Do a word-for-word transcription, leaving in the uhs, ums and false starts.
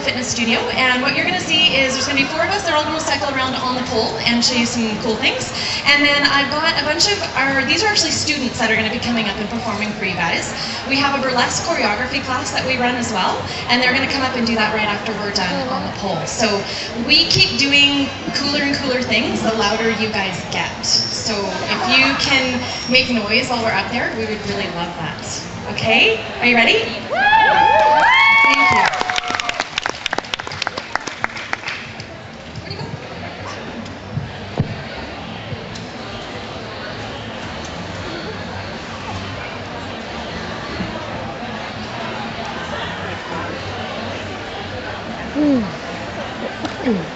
fitness studio, and what you're going to see is there's going to be four of us. They're all going to cycle around on the pole and show you some cool things. And then I've got a bunch of our, these are actually students that are going to be coming up and performing for you guys. We have a burlesque choreography class that we run as well, and they're going to come up and do that right after we're done on the pole. So we keep doing cooler and cooler things the louder you guys get. So if you can make noise while we're up there, we would really love that. Okay? Are you ready? Thank you. Mm.